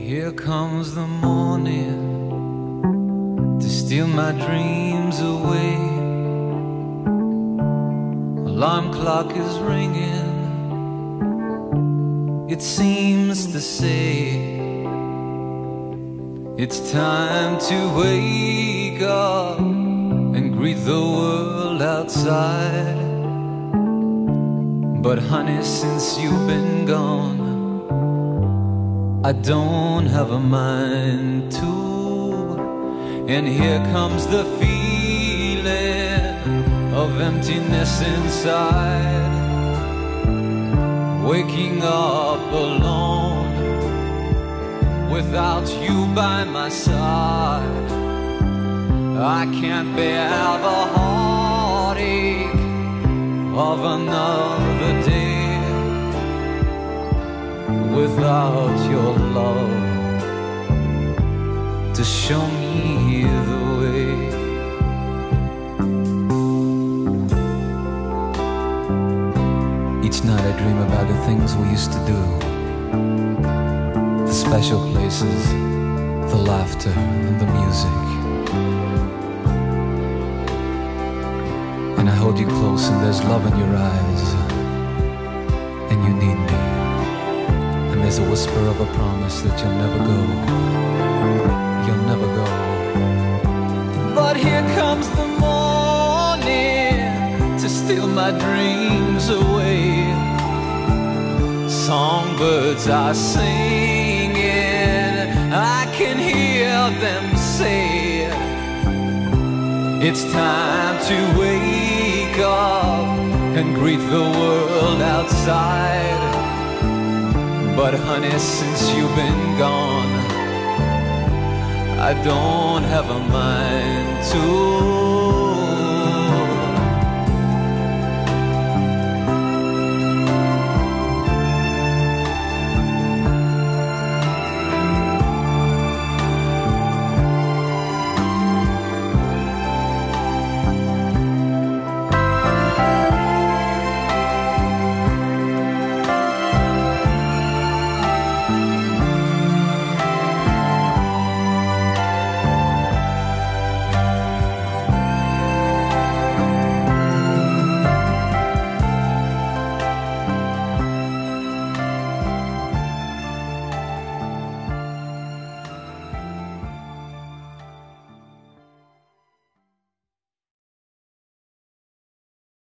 Here comes the morning to steal my dreams away. Alarm clock is ringing. It seems to say it's time to wake up and greet the world outside. But honey, since you've been gone, I don't have a mind to. And here comes the feeling of emptiness inside. Waking up alone without you by my side. I can't bear the heartache of another day without your love to show me the way. Each night I dream about the things we used to do, the special places, the laughter and the music. And I hold you close and there's love in your eyes, and you need me. And there's a whisper of a promise that you'll never go. You'll never go. But here comes the morning to steal my dreams away. Songbirds are singing, I can hear them say it's time to wake up and greet the world outside. But honey, since you've been gone, I don't have a mind to.